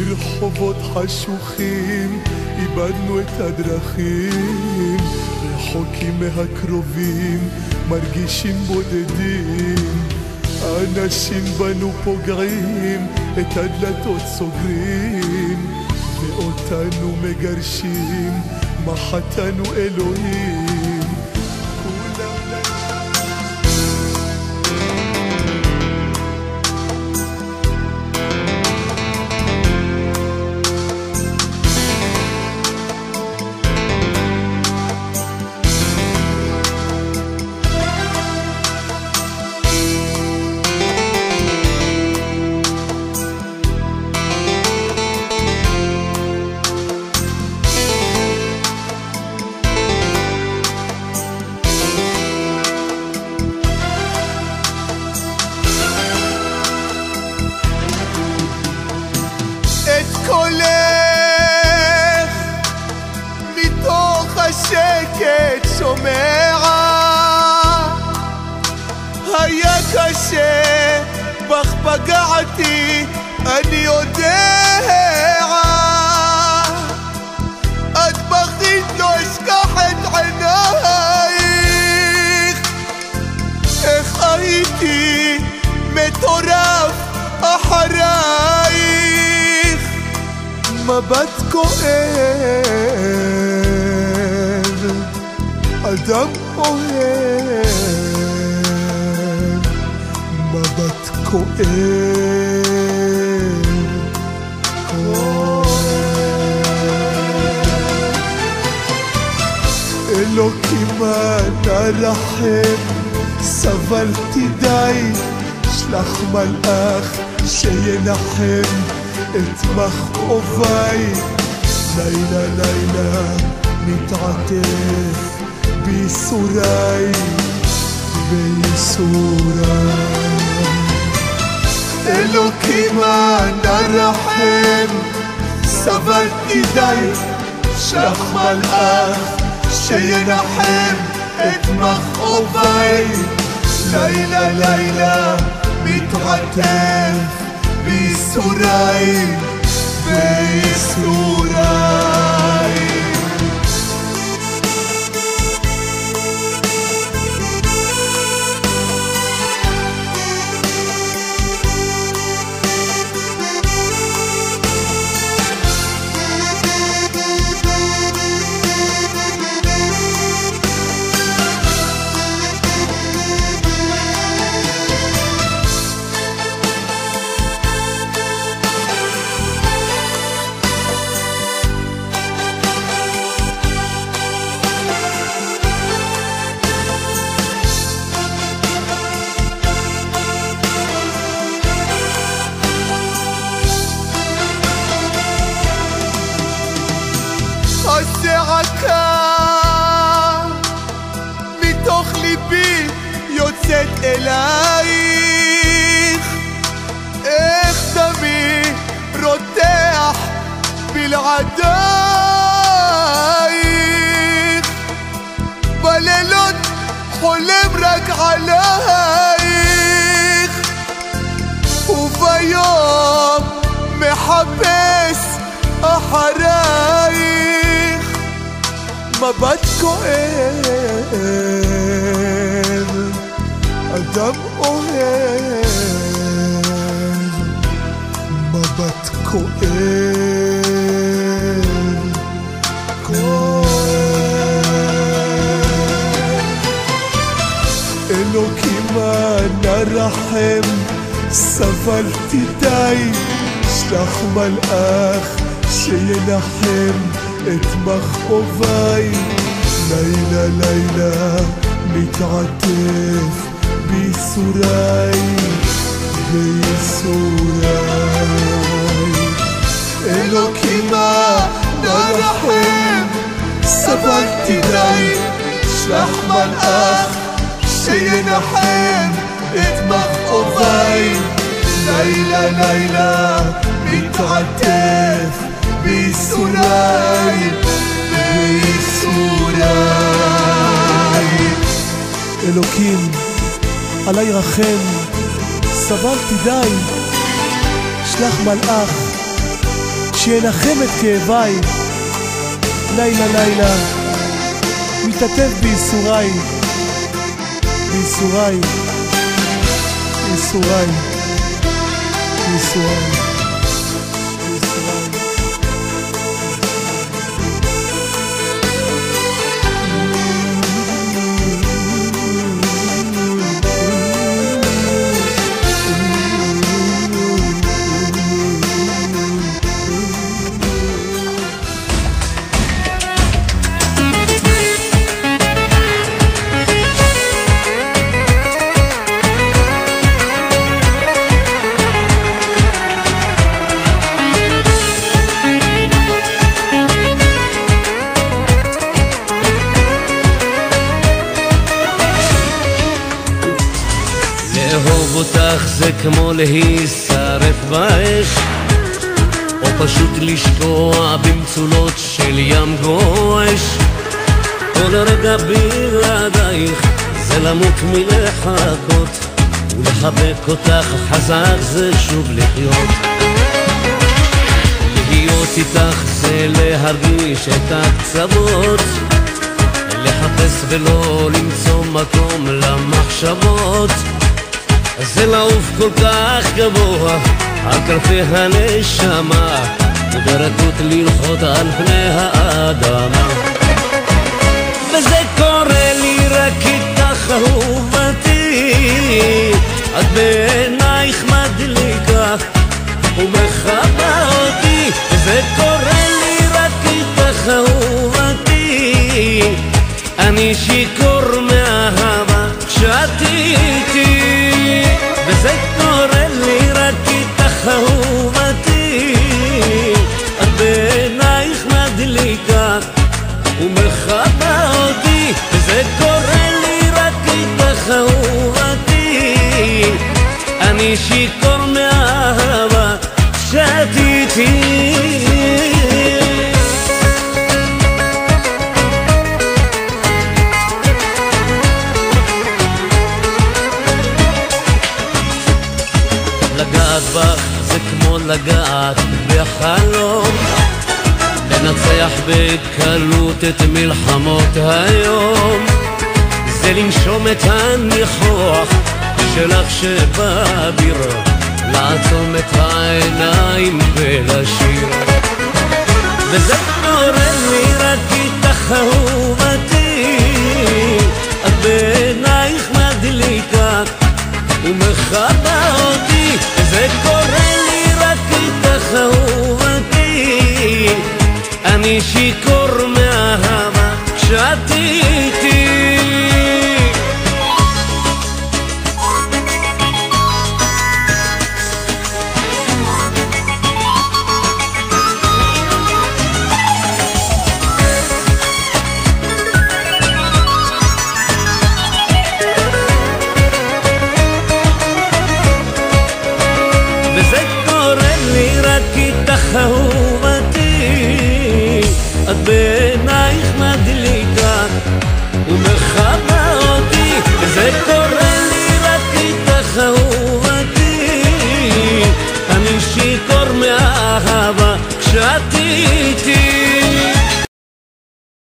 ברחובות חשוכים איבדנו את הדרכים, רחוקים מהקרובים מרגישים בודדים. אנשים בנו פוגעים, את הדלתות סוגרים, ואותנו מגרשים, מה חטאנו אלוהים. קולך מתוך השקט שומע, היה קשה בך פגעתי אני יודע, את בכית לא אשכח את עינייך, איך הייתי מטורף אחרייך. מבט כואב, אדם אוהב, מבט כואב, אלוקים אנא רחם, סבלתי די, שלח מלאך שינחם את מכאוביי. לילה לילה מתעטף בייסוריי, בייסוריי. אלוקים אנא רחם, סבלתי די, שלח מלאך שינחם את מכאוביי. לילה לילה מתעטף בייסוריי, בייסוריי. הצעקה מתוך ליבי יוצאת אלייך, איך דמי רותח בלעדייך, בלילות חולם רק עלייך, וביום מחפש אחרייך. מבט כואב, אדם אוהב, מבט כואב, כואב. אלוקים אנא רחם, סבלתי די, שלח מלאך שינחם את מכאוביי. לילה לילה מתעטף בייסוריי, בייסוריי. אלוקים אנא רחם, סבלתי די, שלח מלאך שינחם את מכאוביי. לילה לילה מתעטף בייסוריי, בייסוריי. אלוקים עלי רחם, סבלתי די, שלח מלאך שינחם את כאביי. לילה לילה מתעטף בייסוריי, בייסוריי, בייסוריי, בייסוריי. לאהוב אותך זה כמו להישרף באש, או פשוט לשקוע במצולות של ים גועש. כל רגע בלעדייך זה למות מלחכות, ולחבק אותך חזק זה שוב לחיות. להיות איתך זה להרגיש את הקצוות, לחפש ולא למצוא מקום למחשבות. זה לעוף כל כך גבוה על כנפי הנשמה, וברכות ללחוץ על פני האדמה. וזה קורה לי רק איתך אהובתי, את בעינייך מדליקה ומחבה אותי. וזה קורה לי רק איתך אהובתי, אני שיכור מאהבה כשאת איתי. וזה קורה לי רק איתך אהובתי, את בעינייך מדליקה ומחבה אותי. וזה קורה לי רק איתך אהובתי, אני שיכור מאהבה כשאת איתי. לגעת בך זה כמו לגעת בחלום, לנצח בקלות את מלחמות היום. זה לנשום את הניחוח שלך שבאוויר, לעצום את העיניים ולשיר. וזה קורה לי רק איתך אהובתי, את בעינייך מדליקה ומחבה אותי. זה קורה לי רק איתך אהובתי, אני שיכור מאהבה כשאת איתי. וזה קורה לי רק איתך אהובתי, את בעינייך מדליקה ומחבה אותי. וזה קורה לי רק איתך אהובתי, אני שיכור מאהבה כשאת איתי.